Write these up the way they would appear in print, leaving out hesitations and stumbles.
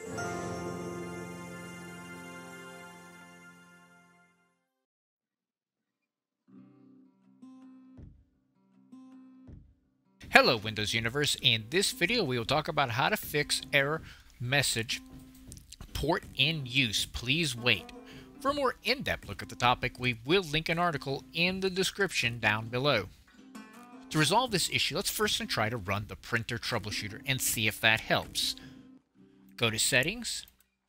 Hello Windows Universe. In this video we will talk about how to fix error message port in use. Please wait. For a more in-depth look at the topic, we will link an article in the description down below. To resolve this issue, let's first try to run the printer troubleshooter and see if that helps. Go to Settings,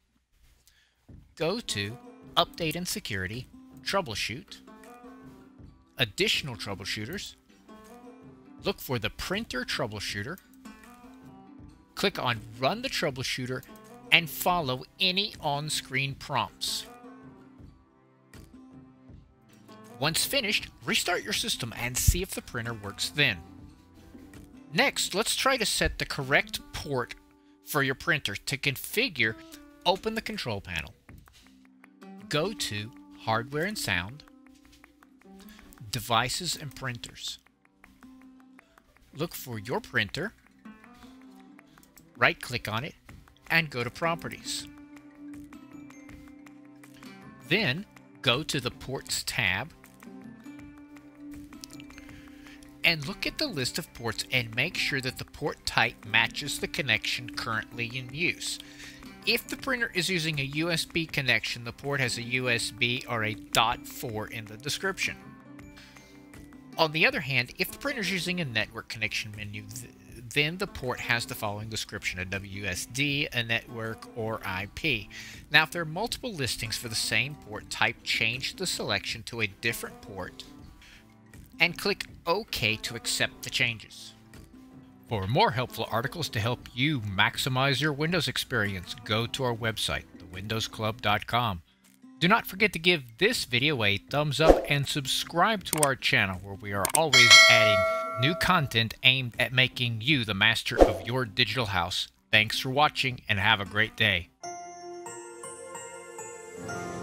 go to Update and Security, Troubleshoot, Additional Troubleshooters, look for the printer troubleshooter, click on Run the Troubleshooter, and follow any on-screen prompts. Once finished, restart your system and see if the printer works then. Next, let's try to set the correct port for your printer. To configure, open the control panel. Go to Hardware and Sound, Devices and Printers. Look for your printer, right-click on it, and go to Properties. Then, go to the Ports tab, and look at the list of ports and make sure that the port type matches the connection currently in use. If the printer is using a USB connection, the port has a USB or a .4 in the description. On the other hand, if the printer is using a network connection menu, then the port has the following description: a WSD, a network, or IP. Now, if there are multiple listings for the same port type, change the selection to a different port and click OK to accept the changes. For more helpful articles to help you maximize your Windows experience, go to our website, thewindowsclub.com. Do not forget to give this video a thumbs up and subscribe to our channel, where we are always adding new content aimed at making you the master of your digital house. Thanks for watching and have a great day.